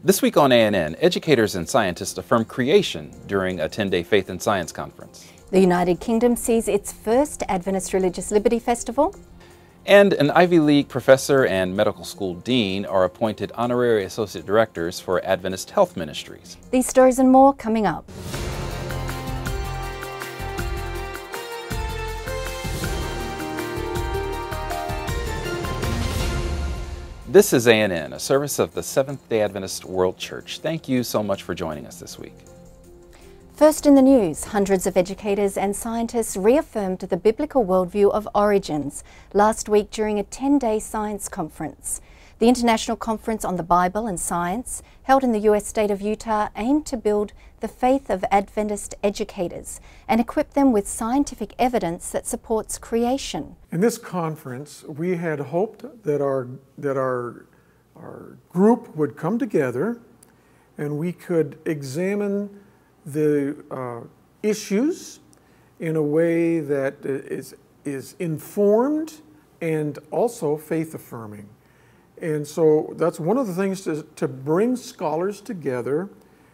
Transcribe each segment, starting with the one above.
This week on ANN, educators and scientists affirm creation during a 10-day faith and science conference. The United Kingdom sees its first Adventist Religious Liberty Festival. And an Ivy League professor and medical school dean are appointed honorary associate directors for Adventist Health Ministries. These stories and more coming up. This is ANN, a service of the Seventh-day Adventist World Church. Thank you so much for joining us this week. First in the news, hundreds of educators and scientists reaffirmed the biblical worldview of origins last week during a 10-day science conference. The International Conference on the Bible and Science, held in the U.S. state of Utah, aimed to build the faith of Adventist educators and equip them with scientific evidence that supports creation. In this conference, we had hoped that our group would come together and we could examine the issues in a way that is informed and also faith-affirming. And so that's one of the things to bring scholars together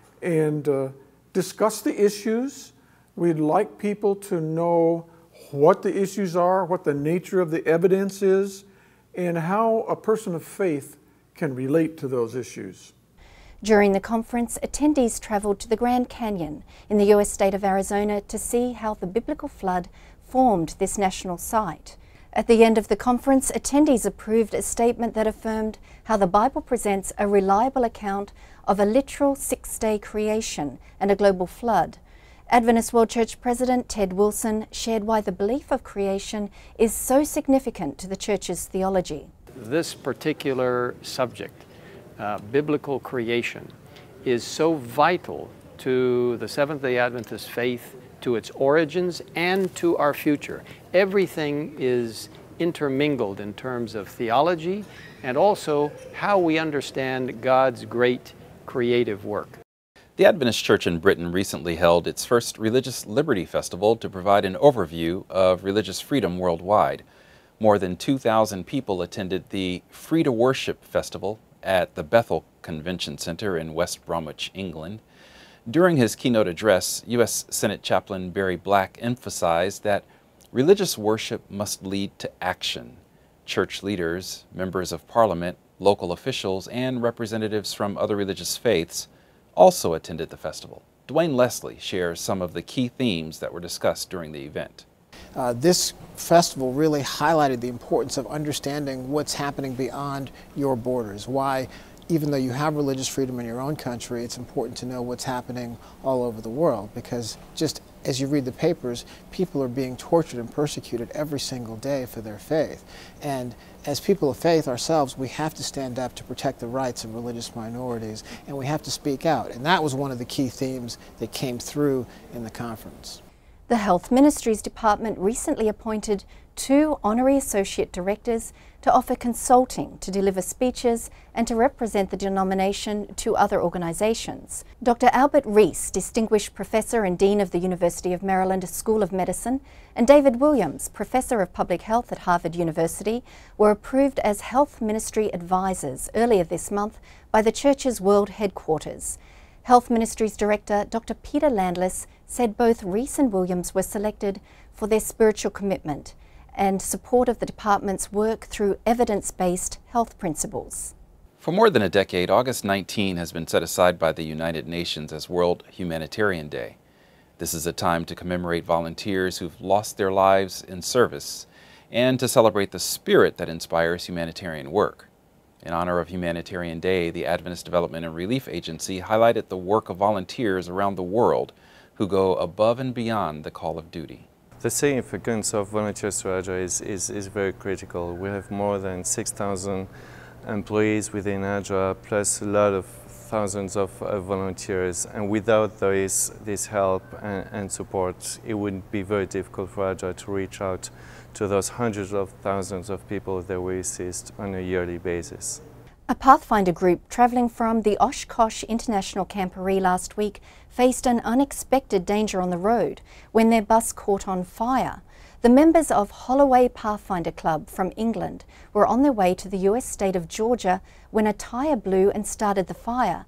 and discuss the issues. We'd like people to know what the issues are, what the nature of the evidence is, and how a person of faith can relate to those issues. During the conference, attendees traveled to the Grand Canyon in the U.S. state of Arizona to see how the biblical flood formed this national site. At the end of the conference, attendees approved a statement that affirmed how the Bible presents a reliable account of a literal six-day creation and a global flood. Adventist World Church President Ted Wilson shared why the belief of creation is so significant to the Church's theology. This particular subject, biblical creation, is so vital to the Seventh-day Adventist faith, to its origins, and to our future. Everything is intermingled in terms of theology and also how we understand God's great creative work. The Adventist Church in Britain recently held its first Religious Liberty Festival to provide an overview of religious freedom worldwide. More than 2,000 people attended the Free to Worship Festival at the Bethel Convention Center in West Bromwich, England. During his keynote address, U.S. Senate Chaplain Barry Black emphasized that religious worship must lead to action. Church leaders, members of parliament, local officials, and representatives from other religious faiths also attended the festival. Dwayne Leslie shares some of the key themes that were discussed during the event. This festival really highlighted the importance of understanding what's happening beyond your borders, why even though you have religious freedom in your own country, it's important to know what's happening all over the world, because just as you read the papers, people are being tortured and persecuted every single day for their faith. And as people of faith ourselves, we have to stand up to protect the rights of religious minorities, and we have to speak out. And that was one of the key themes that came through in the conference. The Health Ministries Department recently appointed 2 honorary associate directors to offer consulting, to deliver speeches, and to represent the denomination to other organizations. Dr. Albert Rees, Distinguished Professor and Dean of the University of Maryland School of Medicine, and David Williams, Professor of Public Health at Harvard University, were approved as Health Ministry Advisors earlier this month by the Church's World Headquarters. Health Ministries Director Dr. Peter Landless said both Rees and Williams were selected for their spiritual commitment and support of the department's work through evidence-based health principles. For more than a decade, August 19 has been set aside by the United Nations as World Humanitarian Day. This is a time to commemorate volunteers who've lost their lives in service and to celebrate the spirit that inspires humanitarian work. In honor of Humanitarian Day, the Adventist Development and Relief Agency highlighted the work of volunteers around the world who go above and beyond the call of duty. The significance of volunteers to ADRA is very critical. We have more than 6,000 employees within ADRA, plus a lot of thousands of volunteers, and without this help and support, it would be very difficult for ADRA to reach out to those hundreds of thousands of people that we assist on a yearly basis. A Pathfinder group travelling from the Oshkosh International Camporee last week faced an unexpected danger on the road when their bus caught on fire. The members of Holloway Pathfinder Club from England were on their way to the US state of Georgia when a tyre blew and started the fire.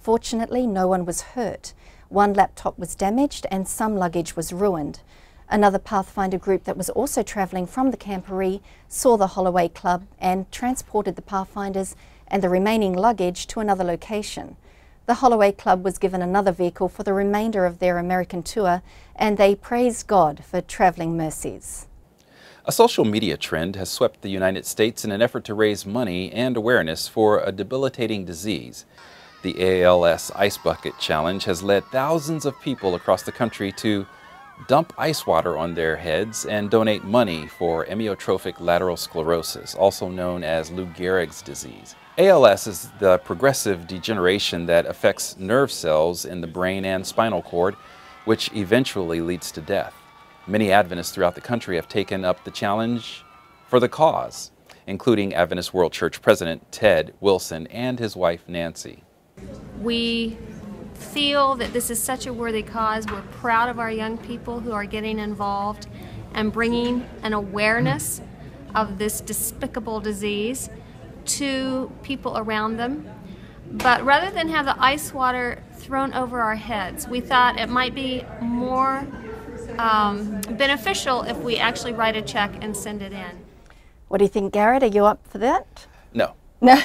Fortunately, no one was hurt. One laptop was damaged and some luggage was ruined. Another Pathfinder group that was also travelling from the camporee saw the Holloway Club and transported the Pathfinders and the remaining luggage to another location. The Holloway Club was given another vehicle for the remainder of their American tour, and they praised God for travelling mercies. A social media trend has swept the United States in an effort to raise money and awareness for a debilitating disease. The ALS Ice Bucket Challenge has led thousands of people across the country to dump ice water on their heads and donate money for amyotrophic lateral sclerosis, also known as Lou Gehrig's disease. ALS is the progressive degeneration that affects nerve cells in the brain and spinal cord, which eventually leads to death. Many Adventists throughout the country have taken up the challenge for the cause, including Adventist World Church President Ted Wilson and his wife Nancy. We feel that this is such a worthy cause. We're proud of our young people who are getting involved and bringing an awareness of this despicable disease to people around them. But rather than have the ice water thrown over our heads, we thought it might be more beneficial if we actually write a check and send it in. What do you think, Garrett? Are you up for that? No. No.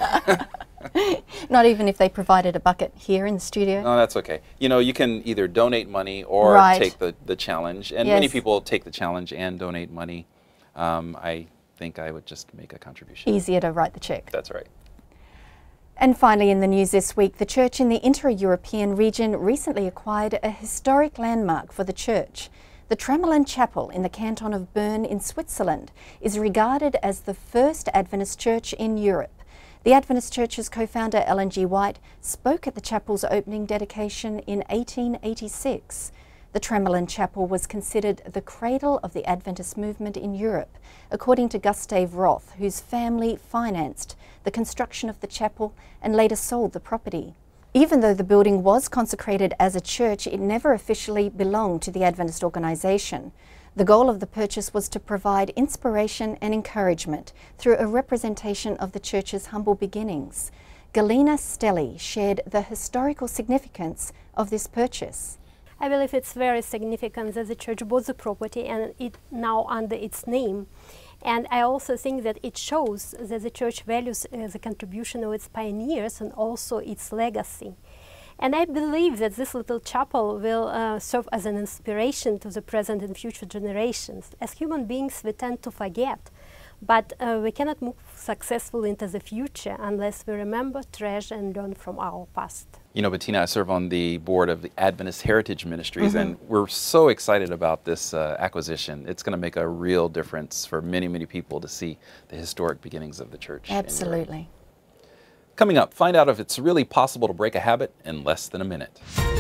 Not even if they provided a bucket here in the studio? No, that's okay. You know, you can either donate money or take the challenge, and many people take the challenge and donate money. I think I would just make a contribution. Easier to write the check. That's right. And finally, in the news this week, the church in the inter-European region recently acquired a historic landmark for the church. The Tramelin Chapel in the canton of Bern in Switzerland is regarded as the first Adventist church in Europe. The Adventist Church's co-founder Ellen G. White spoke at the chapel's opening dedication in 1886. The Tramelin Chapel was considered the cradle of the Adventist movement in Europe, according to Gustave Roth, whose family financed the construction of the chapel and later sold the property. Even though the building was consecrated as a church, it never officially belonged to the Adventist organization. The goal of the purchase was to provide inspiration and encouragement through a representation of the church's humble beginnings. Galina Stelly shared the historical significance of this purchase. I believe it's very significant that the church bought the property and it now under its name. And I also think that it shows that the church values the contribution of its pioneers and also its legacy. And I believe that this little chapel will serve as an inspiration to the present and future generations. As human beings, we tend to forget, but we cannot move successfully into the future unless we remember, treasure, and learn from our past. You know, Bettina, I serve on the board of the Adventist Heritage Ministries, and we're so excited about this acquisition. It's going to make a real difference for many, many people to see the historic beginnings of the church. Absolutely. Coming up, find out if it's really possible to break a habit in less than a minute.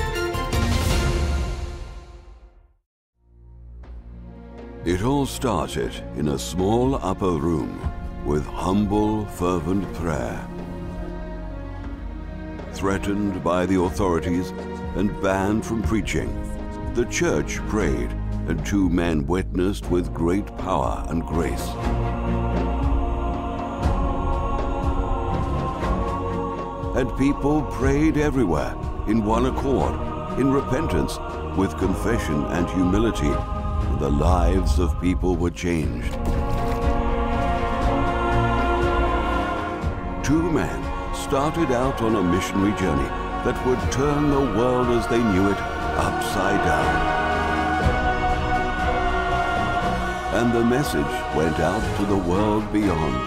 It all started in a small upper room with humble, fervent prayer. Threatened by the authorities and banned from preaching, the church prayed, and two men witnessed with great power and grace. And people prayed everywhere, in one accord, in repentance, with confession and humility, and the lives of people were changed. Two men started out on a missionary journey that would turn the world as they knew it upside down. And the message went out to the world beyond.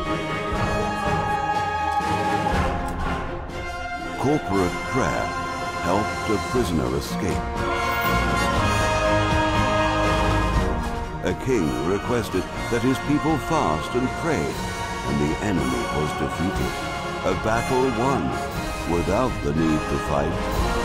Corporate prayer helped a prisoner escape. A king requested that his people fast and pray, and the enemy was defeated. A battle won without the need to fight.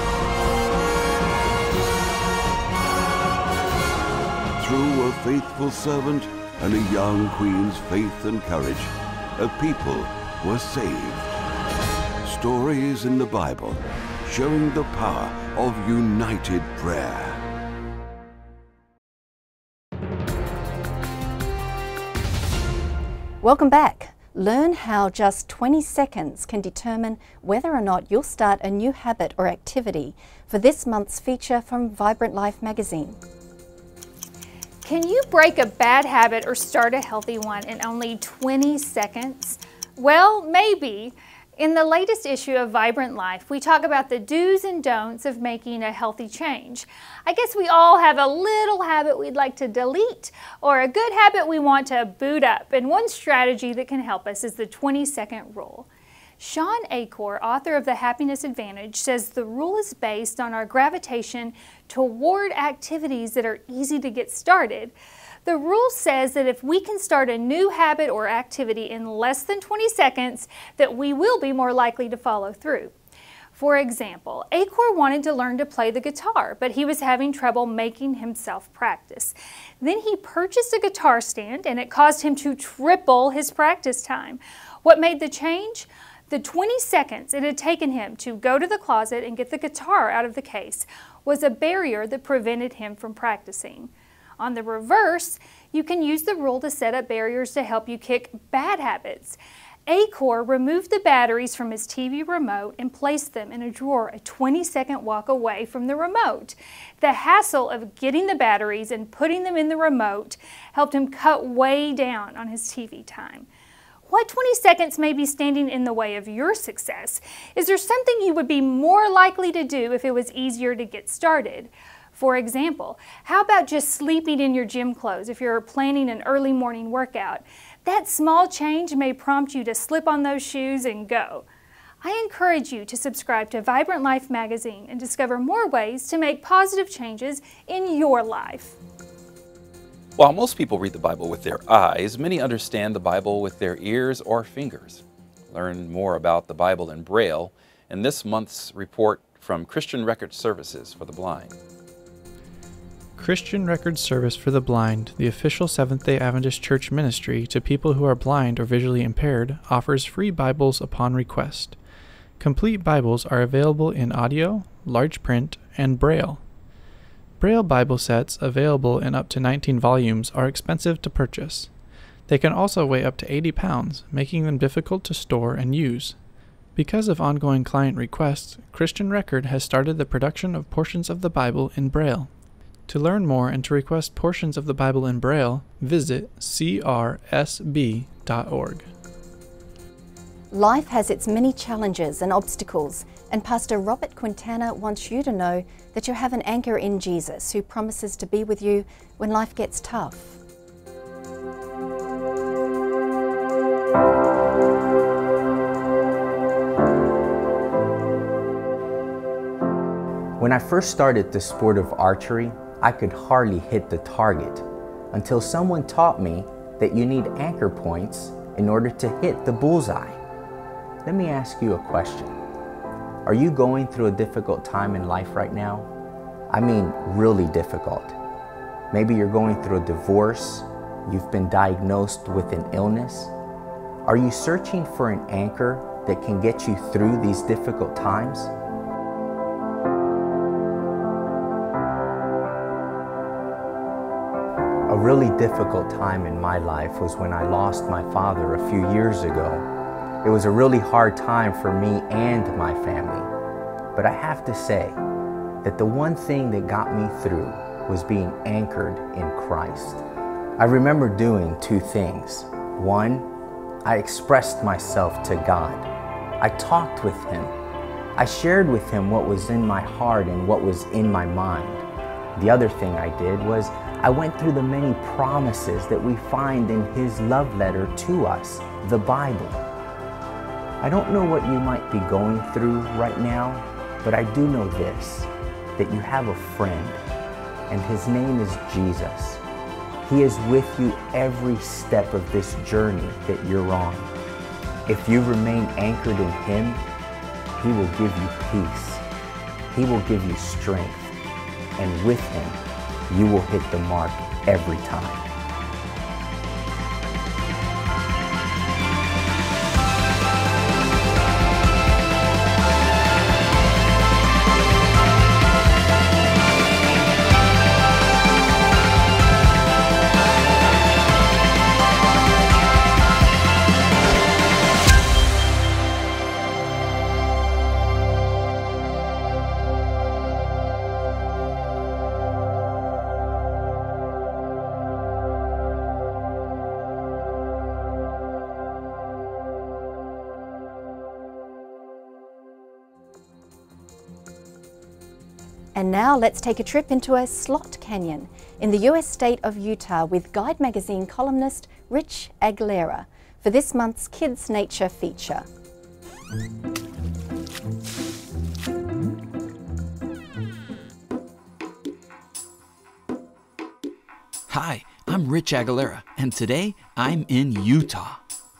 Through a faithful servant and a young queen's faith and courage, a people were saved. Stories in the Bible showing the power of united prayer. Welcome back. Learn how just 20 seconds can determine whether or not you'll start a new habit or activity for this month's feature from Vibrant Life magazine. Can you break a bad habit or start a healthy one in only 20 seconds? Well, maybe. In the latest issue of Vibrant Life, we talk about the do's and don'ts of making a healthy change. I guess we all have a little habit we'd like to delete or a good habit we want to boot up, and one strategy that can help us is the 20-second rule. Sean Acor, author of The Happiness Advantage, says the rule is based on our gravitation toward activities that are easy to get started. The rule says that if we can start a new habit or activity in less than 20 seconds, that we will be more likely to follow through. For example, Acor wanted to learn to play the guitar, but he was having trouble making himself practice. Then he purchased a guitar stand, and it caused him to triple his practice time. What made the change? The 20 seconds it had taken him to go to the closet and get the guitar out of the case was a barrier that prevented him from practicing. On the reverse, you can use the rule to set up barriers to help you kick bad habits. Acor removed the batteries from his TV remote and placed them in a drawer a 20-second walk away from the remote. The hassle of getting the batteries and putting them in the remote helped him cut way down on his TV time. What 20 seconds may be standing in the way of your success? Is there something you would be more likely to do if it was easier to get started? For example, how about just sleeping in your gym clothes if you're planning an early morning workout? That small change may prompt you to slip on those shoes and go. I encourage you to subscribe to Vibrant Life magazine and discover more ways to make positive changes in your life. While most people read the Bible with their eyes, many understand the Bible with their ears or fingers. Learn more about the Bible in Braille in this month's report from Christian Record Services for the Blind. Christian Record Service for the Blind, the official Seventh-day Adventist Church ministry to people who are blind or visually impaired, offers free Bibles upon request. Complete Bibles are available in audio, large print, and Braille. Braille Bible sets, available in up to 19 volumes, are expensive to purchase. They can also weigh up to 80 pounds, making them difficult to store and use. Because of ongoing client requests, Christian Record has started the production of portions of the Bible in Braille. To learn more and to request portions of the Bible in Braille, visit crsb.org. Life has its many challenges and obstacles, and Pastor Robert Quintana wants you to know that you have an anchor in Jesus who promises to be with you when life gets tough. When I first started the sport of archery, I could hardly hit the target until someone taught me that you need anchor points in order to hit the bullseye. Let me ask you a question. Are you going through a difficult time in life right now? I mean, really difficult. Maybe you're going through a divorce, you've been diagnosed with an illness. Are you searching for an anchor that can get you through these difficult times? A really difficult time in my life was when I lost my father a few years ago. It was a really hard time for me and my family. But I have to say that the one thing that got me through was being anchored in Christ. I remember doing two things. One, I expressed myself to God. I talked with Him. I shared with Him what was in my heart and what was in my mind. The other thing I did was I went through the many promises that we find in His love letter to us, the Bible. I don't know what you might be going through right now, but I do know this, that you have a friend, and His name is Jesus. He is with you every step of this journey that you're on. If you remain anchored in Him, He will give you peace. He will give you strength. And with Him, you will hit the mark every time. And now let's take a trip into a slot canyon in the US state of Utah with Guide magazine columnist Rich Aguilera for this month's Kids Nature feature. Hi, I'm Rich Aguilera, and today I'm in Utah.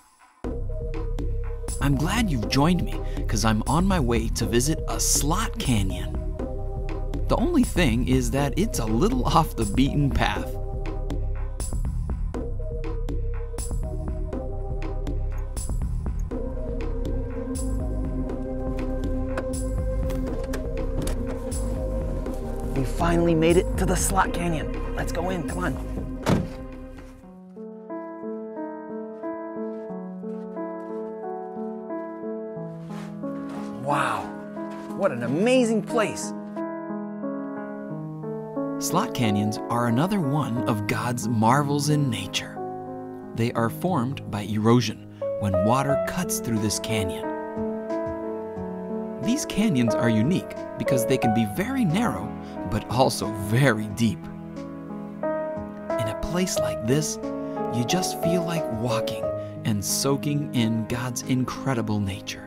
I'm glad you've joined me because I'm on my way to visit a slot canyon. The only thing is that it's a little off the beaten path. We finally made it to the slot canyon. Let's go in, come on. Wow, what an amazing place. Slot canyons are another one of God's marvels in nature. They are formed by erosion when water cuts through this canyon. These canyons are unique because they can be very narrow, but also very deep. In a place like this, you just feel like walking and soaking in God's incredible nature.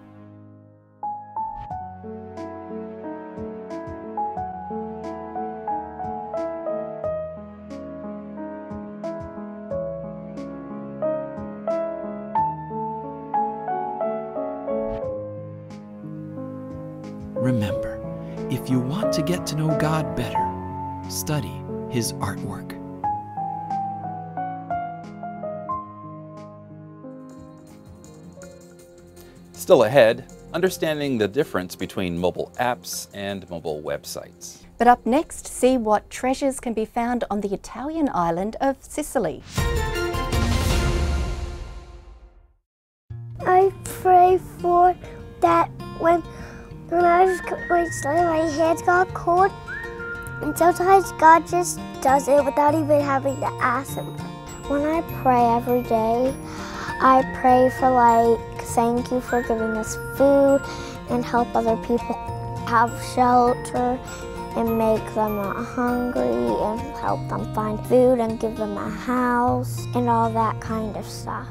Remember, if you want to get to know God better, study His artwork. Still ahead, understanding the difference between mobile apps and mobile websites. But up next, see what treasures can be found on the Italian island of Sicily. I pray for that when I was studying, my hands got cold, and sometimes God just does it without even having to ask Him. When I pray every day, I pray for thank you for giving us food and help other people have shelter and make them not hungry and help them find food and give them a house and all that kind of stuff.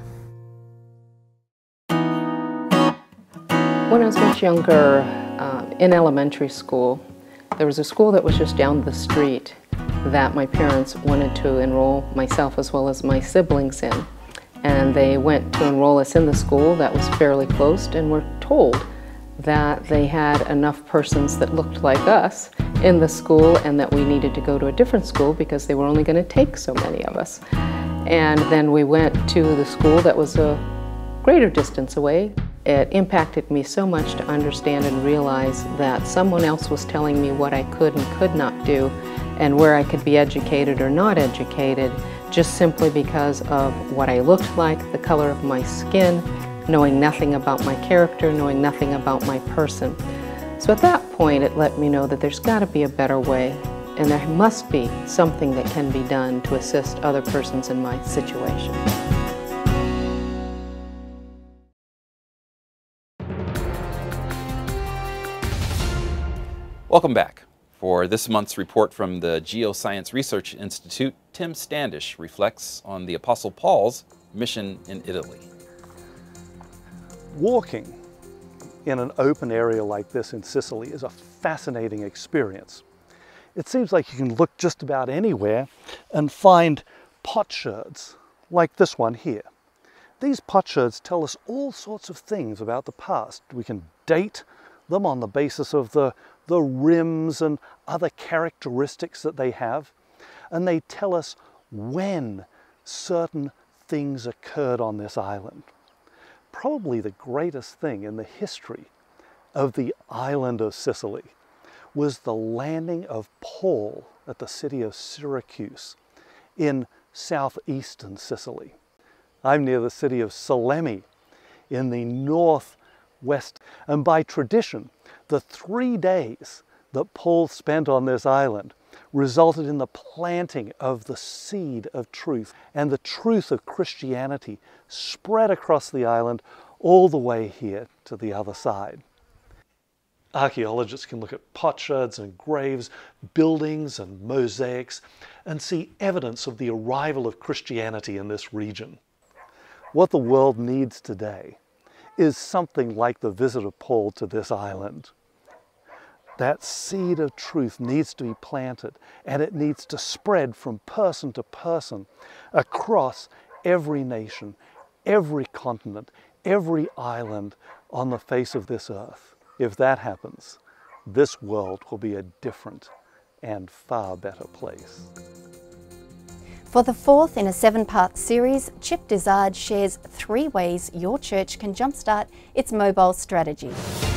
When I was much younger, in elementary school, there was a school that was just down the street that my parents wanted to enroll myself as well as my siblings in. And they went to enroll us in the school that was fairly close, and were told that they had enough persons that looked like us in the school and that we needed to go to a different school because they were only going to take so many of us. And then we went to the school that was a greater distance away. It impacted me so much to understand and realize that someone else was telling me what I could and could not do and where I could be educated or not educated, just simply because of what I looked like, the color of my skin, knowing nothing about my character, knowing nothing about my person. So at that point, it let me know that there's got to be a better way, and there must be something that can be done to assist other persons in my situation. Welcome back. For this month's report from the Geoscience Research Institute, Tim Standish reflects on the Apostle Paul's mission in Italy. Walking in an open area like this in Sicily is a fascinating experience. It seems like you can look just about anywhere and find potsherds like this one here. These potsherds tell us all sorts of things about the past. We can date them on the basis of the rims and other characteristics that they have, and they tell us when certain things occurred on this island. Probably the greatest thing in the history of the island of Sicily was the landing of Paul at the city of Syracuse in southeastern Sicily. I'm near the city of Salemi in the northwest, and by tradition, the 3 days that Paul spent on this island resulted in the planting of the seed of truth, and the truth of Christianity spread across the island all the way here to the other side. Archaeologists can look at potsherds and graves, buildings and mosaics, and see evidence of the arrival of Christianity in this region. What the world needs today is something like the visit of Paul to this island. That seed of truth needs to be planted, and it needs to spread from person to person across every nation, every continent, every island on the face of this earth. If that happens, this world will be a different and far better place. For the fourth in a 7-part series, Chip Dizard shares 3 ways your church can jumpstart its mobile strategy.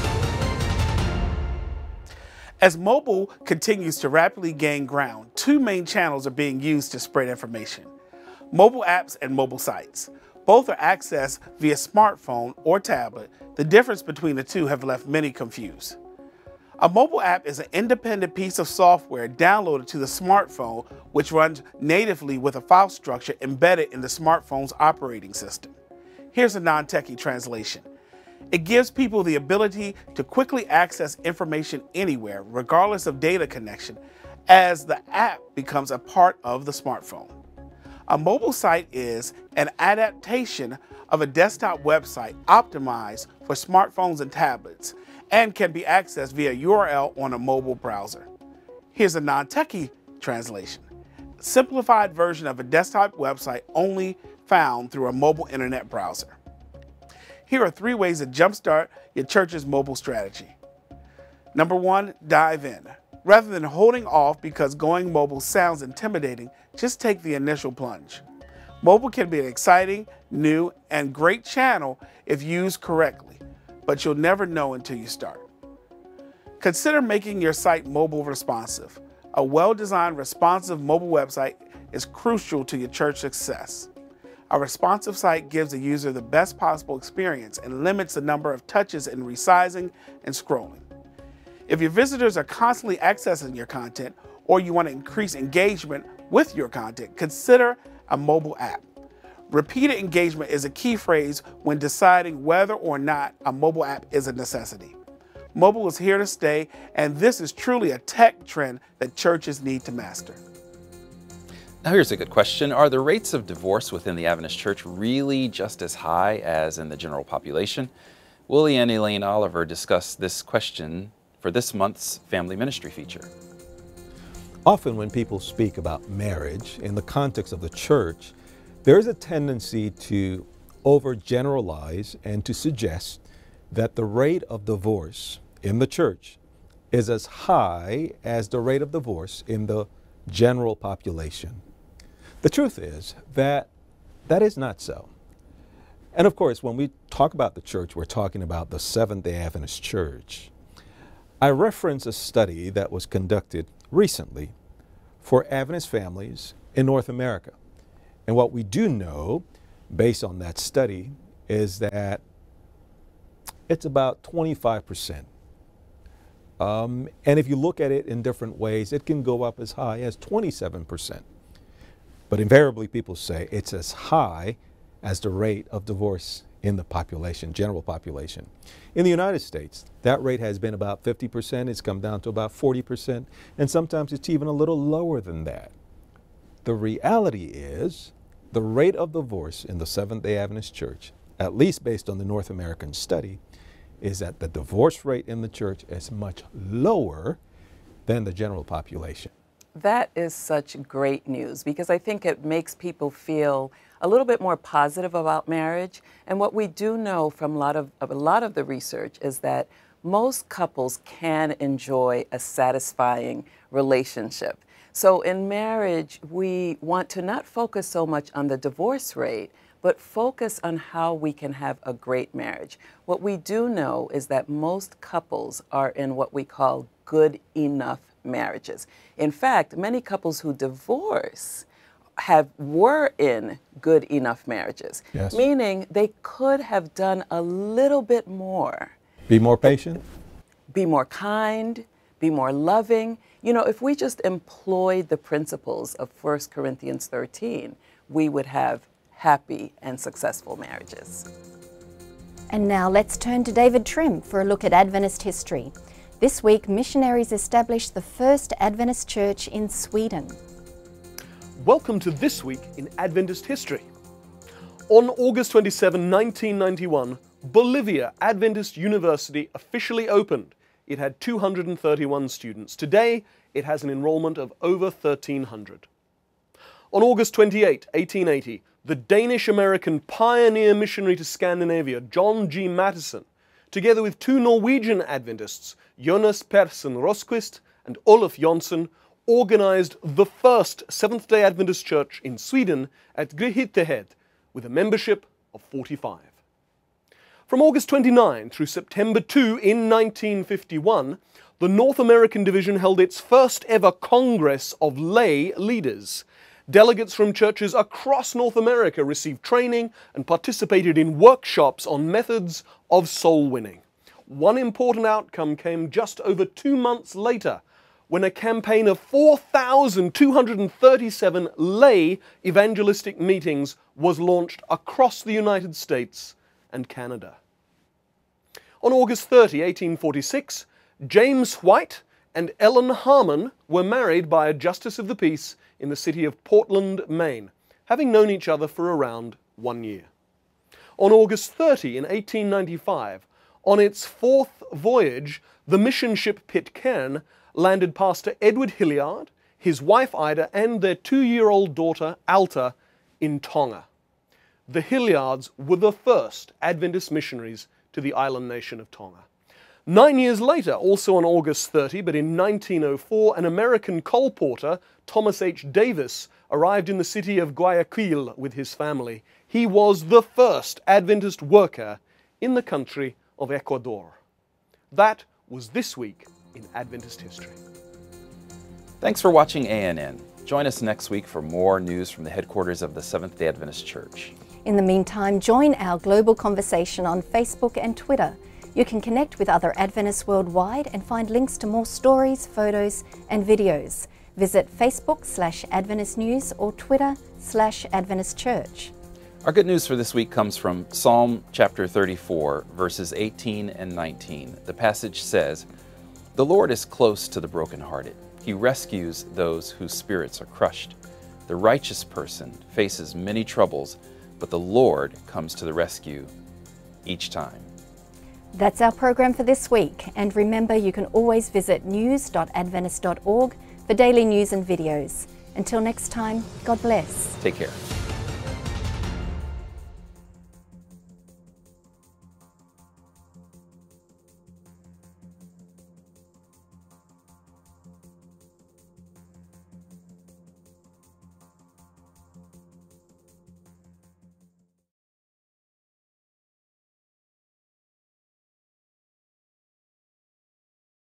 As mobile continues to rapidly gain ground, 2 main channels are being used to spread information: mobile apps and mobile sites. Both are accessed via smartphone or tablet. The difference between the two have left many confused. A mobile app is an independent piece of software downloaded to the smartphone, which runs natively with a file structure embedded in the smartphone's operating system. Here's a non-techie translation. It gives people the ability to quickly access information anywhere, regardless of data connection, as the app becomes a part of the smartphone. A mobile site is an adaptation of a desktop website optimized for smartphones and tablets, and can be accessed via URL on a mobile browser. Here's a non-techie translation. Simplified version of a desktop website only found through a mobile internet browser. Here are 3 ways to jumpstart your church's mobile strategy. Number 1, dive in. Rather than holding off because going mobile sounds intimidating, just take the initial plunge. Mobile can be an exciting, new, and great channel if used correctly, but you'll never know until you start. Consider making your site mobile responsive. A well-designed, responsive mobile website is crucial to your church success. A responsive site gives the user the best possible experience and limits the number of touches in resizing and scrolling. If your visitors are constantly accessing your content, or you want to increase engagement with your content, consider a mobile app. Repeated engagement is a key phrase when deciding whether or not a mobile app is a necessity. Mobile is here to stay, and this is truly a tech trend that churches need to master. Now here's a good question. Are the rates of divorce within the Adventist Church really just as high as in the general population? Willie and Elaine Oliver discuss this question for this month's Family Ministry feature. Often when people speak about marriage in the context of the church, there is a tendency to overgeneralize and to suggest that the rate of divorce in the church is as high as the rate of divorce in the general population. The truth is that that is not so. And of course, when we talk about the church, we're talking about the Seventh-day Adventist Church. I reference a study that was conducted recently for Adventist families in North America. And what we do know, based on that study, is that it's about 25%. And if you look at it in different ways, it can go up as high as 27%. But invariably, people say it's as high as the rate of divorce in the population, general population. In the United States, that rate has been about 50%. It's come down to about 40%, and sometimes it's even a little lower than that. The reality is the rate of divorce in the Seventh-day Adventist Church, at least based on the North American study, is that the divorce rate in the church is much lower than the general population. That is such great news, because I think it makes people feel a little bit more positive about marriage. And what we do know from a lot of the research is that most couples can enjoy a satisfying relationship. So in marriage, we want to not focus so much on the divorce rate, but focus on how we can have a great marriage. What we do know is that most couples are in what we call good enough marriages. In fact, many couples who divorce were in good enough marriages, yes, meaning they could have done a little bit more. Be more patient? Be more kind, be more loving. You know, if we just employed the principles of 1 Corinthians 13, we would have happy and successful marriages. And now let's turn to David Trim for a look at Adventist history. This week, missionaries established the first Adventist church in Sweden. Welcome to This Week in Adventist History. On August 27, 1991, Bolivia Adventist University officially opened. It had 231 students. Today, it has an enrollment of over 1,300. On August 28, 1880, the Danish-American pioneer missionary to Scandinavia, John G. Matteson, together with two Norwegian Adventists, Jonas Persson Rosquist and Olaf Jonsson, organized the first Seventh-day Adventist church in Sweden at Grythyttehed, with a membership of 45. From August 29 through September 2 in 1951, the North American division held its first ever Congress of Lay Leaders. Delegates from churches across North America received training and participated in workshops on methods of soul winning. One important outcome came just over 2 months later, when a campaign of 4,237 lay evangelistic meetings was launched across the United States and Canada. On August 30, 1846, James White and Ellen Harmon were married by a justice of the peace in the city of Portland, Maine, having known each other for around 1 year. On August 30, in 1895, on its fourth voyage, the mission ship Pitcairn landed Pastor Edward Hilliard, his wife Ida, and their 2-year-old daughter Alta in Tonga. The Hilliards were the first Adventist missionaries to the island nation of Tonga. 9 years later, also on August 30, but in 1904, an American coal porter, Thomas H. Davis, arrived in the city of Guayaquil with his family. He was the first Adventist worker in the country of Ecuador. That was This Week in Adventist History. Thanks for watching ANN. Join us next week for more news from the headquarters of the Seventh-day Adventist Church. In the meantime, join our global conversation on Facebook and Twitter. You can connect with other Adventists worldwide and find links to more stories, photos, and videos. Visit Facebook/Adventist News or Twitter/Adventist Church. Our good news for this week comes from Psalm chapter 34, verses 18 and 19. The passage says, "The Lord is close to the brokenhearted. He rescues those whose spirits are crushed. The righteous person faces many troubles, but the Lord comes to the rescue each time." That's our program for this week. And remember, you can always visit news.adventist.org for daily news and videos. Until next time, God bless. Take care.